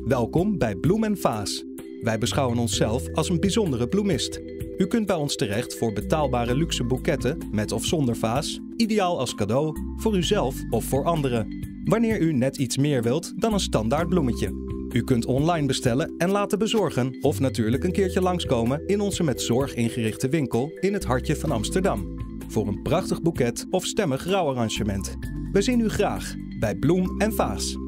Welkom bij Bloem & Vaas. Wij beschouwen onszelf als een bijzondere bloemist. U kunt bij ons terecht voor betaalbare luxe boeketten met of zonder vaas, ideaal als cadeau, voor uzelf of voor anderen. Wanneer u net iets meer wilt dan een standaard bloemetje. U kunt online bestellen en laten bezorgen of natuurlijk een keertje langskomen in onze met zorg ingerichte winkel in het hartje van Amsterdam. Voor een prachtig boeket of stemmig rouwarrangement. We zien u graag bij Bloem & Vaas.